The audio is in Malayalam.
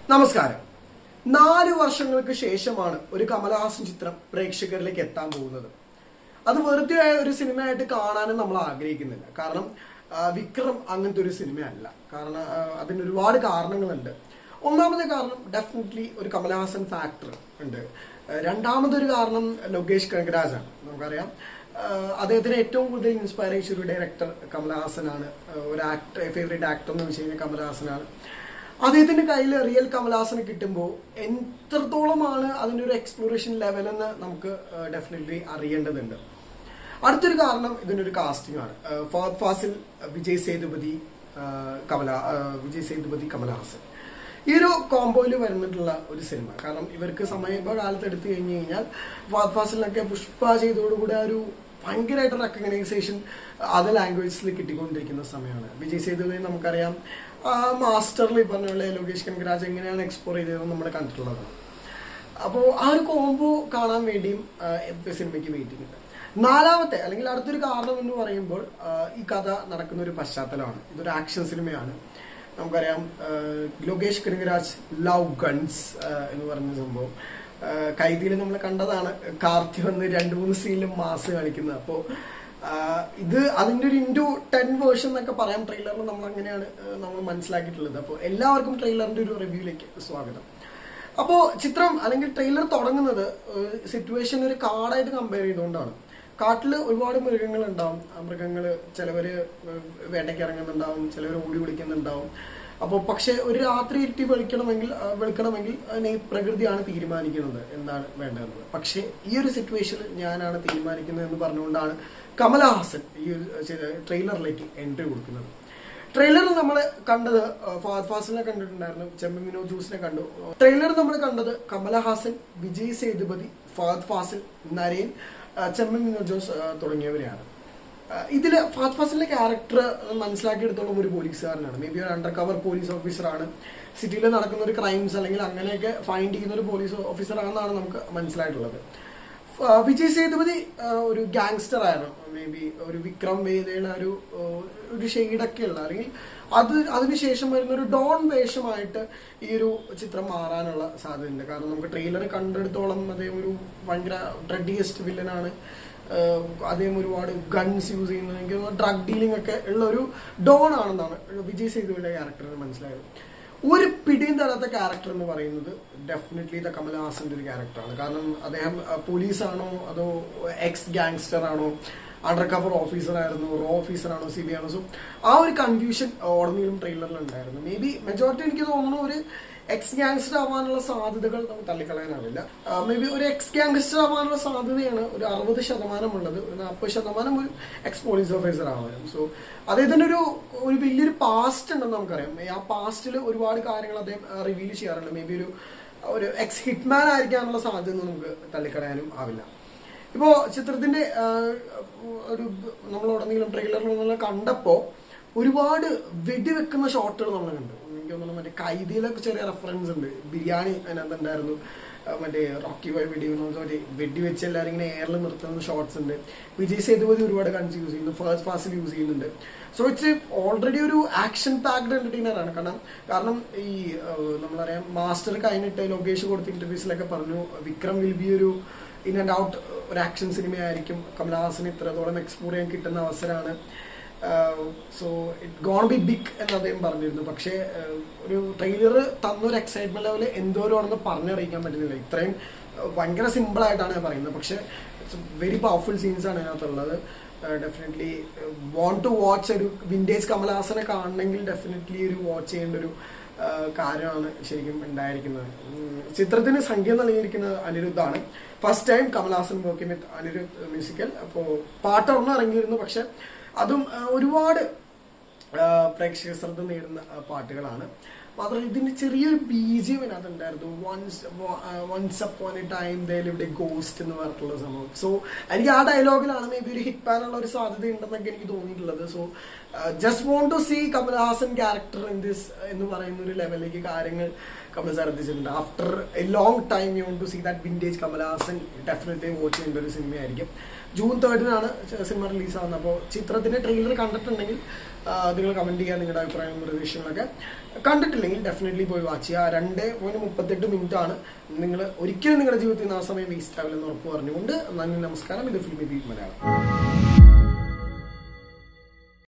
നമസ്കാരം. 4 വർഷങ്ങൾക്ക് ശേഷമാണ് ഒരു കമൽ ഹാസൻ ചിത്രം പ്രേക്ഷകരിലേക്ക് എത്താൻ പോകുന്നത്. അത് വെറുതെ ഒരു സിനിമയായിട്ട് കാണാനും നമ്മൾ ആഗ്രഹിക്കുന്നില്ല. കാരണം വിക്രം അങ്ങനത്തെ ഒരു സിനിമയല്ല. കാരണം അതിന് ഒരുപാട് കാരണങ്ങളുണ്ട്. ഒന്നാമത്തെ കാരണം ഡെഫിനറ്റ്ലി ഒരു കമൽ ഹാസൻ ഫാക്ടർ ഉണ്ട്. രണ്ടാമതൊരു കാരണം ലോകേഷ് കനകരാജാണ്. നമുക്കറിയാം അദ്ദേഹത്തിന് ഏറ്റവും കൂടുതൽ ഇൻസ്പയർ ചെയ്ത ഒരു ഡയറക്ടർ കമൽ ഹാസനാണ്. ഒരു ഫേവറേറ്റ് ആക്ടർ എന്ന് വെച്ച് കഴിഞ്ഞാൽ കമൽ ഹാസനാണ്. അദ്ദേഹത്തിന്റെ കയ്യിൽ റിയൽ കമൽ ഹാസനെ കിട്ടുമ്പോൾ എത്രത്തോളമാണ് അതിന്റെ ഒരു എക്സ്പ്ലോറേഷൻ ലെവൽ എന്ന് നമുക്ക് ഡെഫിനറ്റ്ലി അറിയേണ്ടതുണ്ട്. അടുത്തൊരു കാരണം ഇതിനൊരു കാസ്റ്റിംഗ് ആണ്. ഫാസിൽ, വിജയ് സേതുപതി, കമൽ ഹാസൻ, ഈ ഒരു കോംബോയിൽ വരുന്നിട്ടുള്ള ഒരു സിനിമ. കാരണം ഇവർക്ക് സമീപകാലത്ത് എടുത്തു കഴിഞ്ഞു കഴിഞ്ഞാൽ ഫാസിലിനൊക്കെ പുഷ്പ ചെയ്തതോടുകൂടി ഒരു ഭയങ്കരമായിട്ട് റെക്കഗ്നൈസേഷൻ അതർ ലാംഗ്വേജസിൽ കിട്ടിക്കൊണ്ടിരിക്കുന്ന സമയമാണ്. വിജയ് സേതുപതി നമുക്കറിയാം മാസ്റ്ററിൽ പറഞ്ഞ പോലെ ലോകേഷ് കനകരാജ് എങ്ങനെയാണ് എക്സ്പ്ലോർ ചെയ്തതെന്ന് നമ്മൾ കണ്ടിട്ടുള്ളതാണ്. അപ്പോൾ ആ ഒരു കോംബോ കാണാൻ വേണ്ടിയും സിനിമയ്ക്ക് വെയിറ്റിംഗ് ഉണ്ട്. നാലാമത്തെ അല്ലെങ്കിൽ അടുത്തൊരു കാരണം എന്ന് പറയുമ്പോൾ ഈ കഥ നടക്കുന്ന ഒരു പശ്ചാത്തലമാണ്. ഇതൊരു ആക്ഷൻ സിനിമയാണ്. നമുക്കറിയാം ലോകേഷ് കനകരാജ് ലവ് ഗൺസ് എന്ന് പറഞ്ഞ സംഭവം കൈദിയിൽ നമ്മൾ കണ്ടതാണ്. കാർത്തി വന്ന് 2-3 സീനിലും മാസ് കാണിക്കുന്നത്. അപ്പോൾ ഇത് അതിന്റെ ഒരു ഇൻറ്റു 10 വേർഷൻ എന്നൊക്കെ പറയാം. ട്രെയിലറിൽ നമ്മൾ അങ്ങനെയാണ് നമ്മൾ മനസ്സിലാക്കിയിട്ടുള്ളത്. അപ്പോൾ എല്ലാവർക്കും ട്രെയിലറിന്റെ ഒരു റിവ്യൂയിലേക്ക് സ്വാഗതം. അപ്പോൾ ചിത്രം അല്ലെങ്കിൽ ട്രെയിലർ തുടങ്ങുന്നത് സിറ്റുവേഷൻ ഒരു കാടായിട്ട് കമ്പയർ ചെയ്തുകൊണ്ടാണ്. കാട്ടിൽ ഒരുപാട് മൃഗങ്ങൾ ഉണ്ടാവും. ആ മൃഗങ്ങൾ ചിലവര് വേട്ടയ്ക്ക് ഇറങ്ങുന്നുണ്ടാവും, ചിലവർ ഓടി പിടിക്കുന്നുണ്ടാവും. അപ്പോൾ പക്ഷെ ഒരു രാത്രി ഇരുട്ടി വെളുക്കണമെങ്കിൽ പ്രകൃതിയാണ് തീരുമാനിക്കുന്നത് എന്താണ് വേണ്ടതെന്ന്. പക്ഷെ ഈ ഒരു സിറ്റുവേഷനിൽ ഞാനാണ് തീരുമാനിക്കുന്നത് എന്ന് പറഞ്ഞുകൊണ്ടാണ് കമൽ ഹാസൻ ഈ ഒരു ട്രെയിലറിലേക്ക് എൻട്രി കൊടുക്കുന്നത്. ട്രെയിലറിൽ നമ്മൾ കണ്ടത് ഫാസിലിനെ കണ്ടിട്ടുണ്ടായിരുന്നു, ചെമ്മീനോ ജ്യൂസിനെ കണ്ടു. ട്രെയിലറിൽ നമ്മൾ കണ്ടത് കമൽ ഹാസൻ, വിജയ് സേതുപതി, ഫാസിൽ, നരേൻ, ചെമ്മീനോ ജോസ് തുടങ്ങിയവരെയാണ്. ഇതില് ഫാസിലിന്റെ ക്യാരക്ടർ മനസ്സിലാക്കിയെടുത്തോളം ഒരു പോലീസുകാരനാണ്. മേ ബി ഒരു അണ്ടർ കവർ പോലീസ് ഓഫീസറാണ്. സിറ്റിയിൽ നടക്കുന്ന ഒരു ക്രൈംസ് അല്ലെങ്കിൽ അങ്ങനെയൊക്കെ ഫൈൻഡ് ചെയ്യുന്ന ഒരു പോലീസ് ഓഫീസറാണെന്നാണ് നമുക്ക് മനസ്സിലായിട്ടുള്ളത്. വിജയ് സേതുപതി ഒരു ഗാങ്സ്റ്റർ ആയിരുന്നു. മേ ബി ഒരു വിക്രം വേദയുടെ ഒരു ഷെയ്ഡൊക്കെ ഉള്ള അല്ലെങ്കിൽ അതിനുശേഷം വരുന്ന ഒരു ഡോൺ വേഷമായിട്ട് ഈ ഒരു ചിത്രം മാറാനുള്ള സാധ്യതയുണ്ട്. കാരണം നമുക്ക് ട്രെയിലർ കണ്ടെടുത്തോളം അദ്ദേഹം ഒരു ഭയങ്കര ഡ്രഡിയസ്റ്റ് വില്ലനാണ്. അദ്ദേഹം ഒരുപാട് ഗൺസ് യൂസ് ചെയ്യുന്നെങ്കിൽ ഡ്രഗ് ഡീലിംഗ് ഒക്കെ ഉള്ള ഒരു ഡോൺ ആണെന്നാണ് വിജയ് സേതുപതിയുടെ ക്യാരക്ടറിന് മനസ്സിലായത്. ഒരു പിടിയും തരാത്ത ക്യാരക്ടർ എന്ന് പറയുന്നത് ഡെഫിനറ്റ്ലി ദ കമൽ ഹാസന്റെ ഒരു ക്യാരക്ടറാണ്. കാരണം അദ്ദേഹം പോലീസാണോ അതോ എക്സ് ഗാങ്സ്റ്റർ ആണോ, അണ്ടർ കവർ ഓഫീസർ ആയിരുന്നു, റോ ഓഫീസർ ആണോ, CBI ആണോ? സോ ആ ഒരു കൺഫ്യൂഷൻ ഓർമ്മയിലും ട്രെയിലറിൽ ഉണ്ടായിരുന്നു. മേ ബി മെജോറിറ്റി എനിക്ക് തോന്നുന്നു ഒരു എക്സ് ഗാങ്സ്റ്റർ ആവാനുള്ള സാധ്യതകൾ നമുക്ക് തള്ളിക്കളയാനാവില്ല. മേ ബി ഒരു എക്സ് ഗാങ്സ്റ്റർ ആവാനുള്ള സാധ്യതയാണ് ഒരു 60% ഉള്ളത്. ഒരു 40% ഒരു എക്സ് പോലീസ് ഓഫീസർ ആവാനും. സോ അദ്ദേഹത്തിന് ഒരു വലിയൊരു പാസ്റ്റ് ഉണ്ടെന്ന് നമുക്കറിയാം. ആ പാസ്റ്റിൽ ഒരുപാട് കാര്യങ്ങൾ അദ്ദേഹം റിവീൽ ചെയ്യാറുണ്ട്. മേ ബി ഒരു എക്സ് ഹിറ്റ്മാൻ ആയിരിക്കാനുള്ള സാധ്യത നമുക്ക് തള്ളിക്കളയാനും ആവില്ല. ഇപ്പോ ചിത്രത്തിന്റെ ഒരു നമ്മളുടനീളം ട്രെയിലറിൽ കണ്ടപ്പോ ഒരുപാട് വെടിവെക്കുന്ന ഷോട്ടുകൾ നമ്മൾ കണ്ടു. എനിക്ക് തോന്നുന്നു മറ്റേ കൈദിയിലൊക്കെ ചെറിയ റെഫറൻസ് ഉണ്ട്. ബിരിയാണി അതിനകത്തുണ്ടായിരുന്നു. മറ്റേ റോക്കി ബോയ് വെടിവെച്ച് എല്ലാവരും ഇങ്ങനെ എയറിൽ നിർത്തുന്ന ഷോട്ട്സ് ഉണ്ട്. വിജയ് സേതുപതി ഒരുപാട് ഗൺസ് യൂസ് ചെയ്യുന്നു, ഫാസിൽ യൂസ് ചെയ്യുന്നുണ്ട്. സോ ഇറ്റ്സ് ഓൾറെഡി ഒരു ആക്ഷൻ പാക്ഡ് എന്റർടൈനർ ആണ്. കാരണം ഈ നമ്മളറിയാം മാസ്റ്റർ കഴിഞ്ഞിട്ട് ലോകേഷ് കൊടുത്ത ഇന്റർവ്യൂസിലൊക്കെ പറഞ്ഞു വിക്രം വിൽ ബി ഒരു ഇൻ ആൻഡ് ഔട്ട് ഒരു ആക്ഷൻ സിനിമയായിരിക്കും. കമൽ ഹാസന് ഇത്രത്തോളം എക്സ്പ്ലോർ ചെയ്യാൻ കിട്ടുന്ന അവസരമാണ്. So it gonna be big എന്ന് അദ്ദേഹം പറഞ്ഞിരുന്നു. പക്ഷേ ഒരു ട്രെയിലർ തന്നൊരു എക്സൈറ്റ്മെന്റ് ലെവല് എന്തോരാണെന്ന് പറഞ്ഞറിയിക്കാൻ പറ്റുന്നില്ല. ഇത്രയും ഭയങ്കര സിമ്പിൾ ആയിട്ടാണ് പറയുന്നത്. പക്ഷെ ഇറ്റ്സ് വെരി പവർഫുൾ സീൻസ് ആണ് ഇതിനകത്തുള്ളത്. Definitely want to watch. ഒരു വിന്റേജ് കമൽ ഹാസനെ കാണണമെങ്കിൽ ഡെഫിനറ്റ്ലി ഒരു വാച്ച് ചെയ്യേണ്ട ഒരു കാര്യമാണ് ശരിക്കും ഉണ്ടായിരിക്കുന്നത്. ചിത്രത്തിന് സംഗീതം നൽകിയിരിക്കുന്നത് അനിരുദ്ധാണ്. First time Kamal Haasan working with Anirudh musical. അപ്പോൾ പാട്ടൊന്നും ഇറങ്ങിയിരുന്നു, പക്ഷെ അതും ഒരുപാട് പ്രേക്ഷക ശ്രദ്ധ നേടുന്ന പാട്ടുകളാണ്. മാത്രമല്ല ഇതിന്റെ ചെറിയൊരു BGM അതിനകത്തുണ്ടായിരുന്നു. Once upon a time they lived a ghost എന്ന് പറഞ്ഞിട്ടുള്ള സംഭവം. സോ എനിക്ക് ആ ഡയലോഗിലാണ് മേ ബി ഒരു ഹിറ്റ് പാനുള്ള ഒരു സാധ്യത ഉണ്ടെന്നൊക്കെ എനിക്ക് തോന്നിയിട്ടുള്ളത്. So just want to see Kamal Haasan character in this എന്ന് പറയുന്ന ഒരു ലെവലിലേക്ക് കാര്യങ്ങൾ കമൽ സാർ എത്തിച്ചിട്ടുണ്ട്. After a long time you want to see that vintage Kamal Haasan definitely watch ചെയ്യേണ്ട ഒരു സിനിമയായിരിക്കും. June 3 cinema റിലീസാകുന്നത്. അപ്പോൾ ചിത്രത്തിന്റെ ട്രെയിലർ കണ്ടിട്ടുണ്ടെങ്കിൽ നിങ്ങൾ കമന്റ് ചെയ്യാൻ നിങ്ങളുടെ അഭിപ്രായവും നിർദ്ദേശങ്ങളൊക്കെ. കണ്ടിട്ടില്ലെങ്കിൽ കണ്ടിട്ടില്ലെങ്കിൽ ഡെഫിനറ്റ്ലി പോയി വാച്ച് ചെയ്യുക. 2:38 മിനിറ്റ് ആണ്. നിങ്ങൾ ഒരിക്കലും നിങ്ങളുടെ ജീവിതത്തിൽ നിന്ന് ആ സമയം വേസ്റ്റ് ആവില്ലെന്ന് ഉറപ്പ് പറഞ്ഞുകൊണ്ട് നന്ദി, നമസ്കാരം. ഇത് ഫിൽമി ബീറ്റ് മലയാളം.